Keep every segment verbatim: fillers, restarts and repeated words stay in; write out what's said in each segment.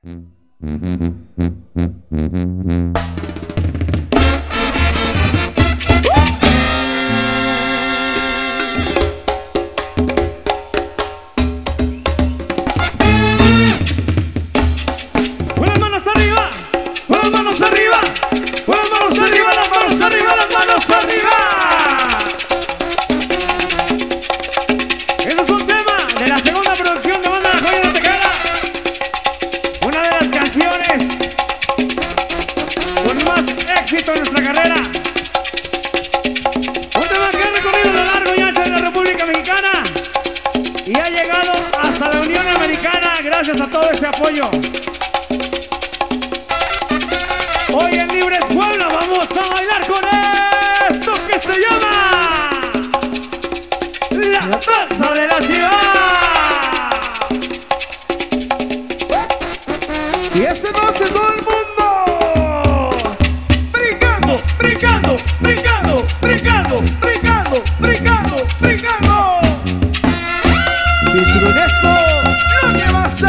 Gracias a todo ese apoyo. Hoy en Libres Puebla vamos a bailar con esto que se llama la danza de la ciudad. Y esa noche todo el mundo brincando, brincando, brincando, brincando, brincando, brincando, brincando. Y si con esto no te vas a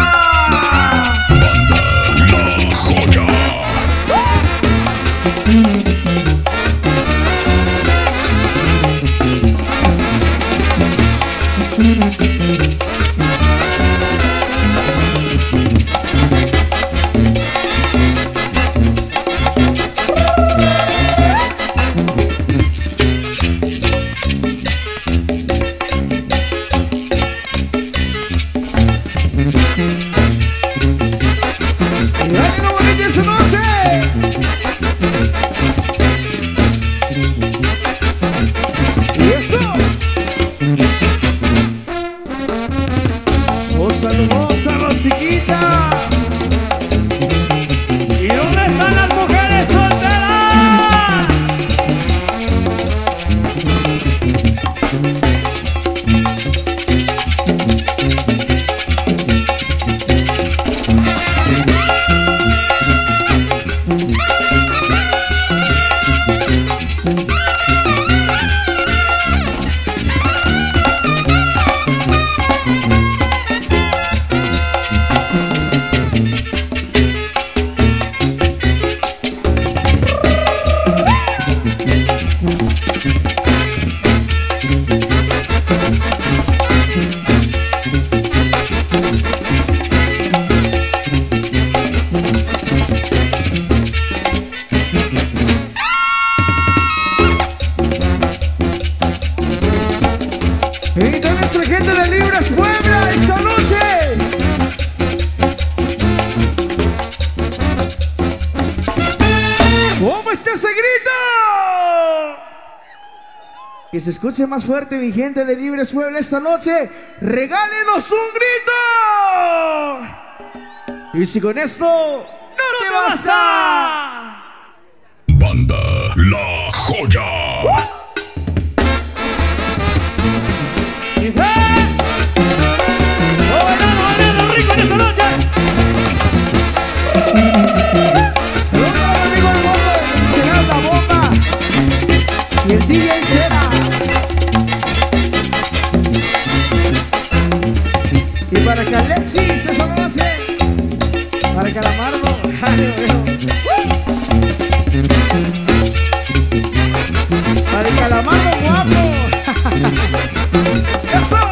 saludosa Rosita. ¿Y dónde están las mujeres solteras? Y toda nuestra gente de Libres Puebla esta noche. ¿Cómo está ese grito? Que se escuche más fuerte, mi gente de Libres Puebla esta noche. ¡Regálenos un grito! Y si con esto no te basta. Banda La Joya. ¡Dice! ¡Oh, bailando, bailando rico en esta noche! Saludos al amigo del bombo, será la bomba y el D J Cera. Y para que Alexis esa noche, para Calamardo. Para el Calamardo guapo. ¡Eso!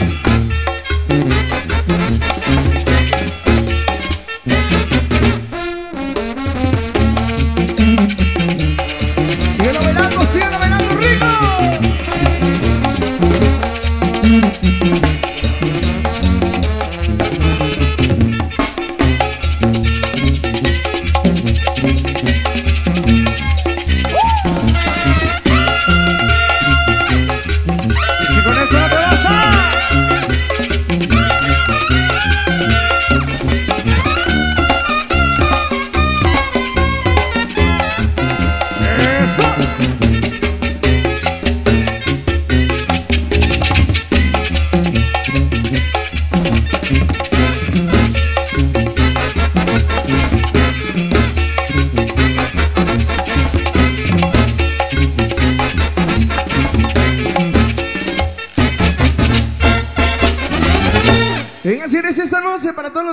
Síguelo bailando, síguelo bailando rico.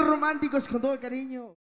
los románticos con todo cariño.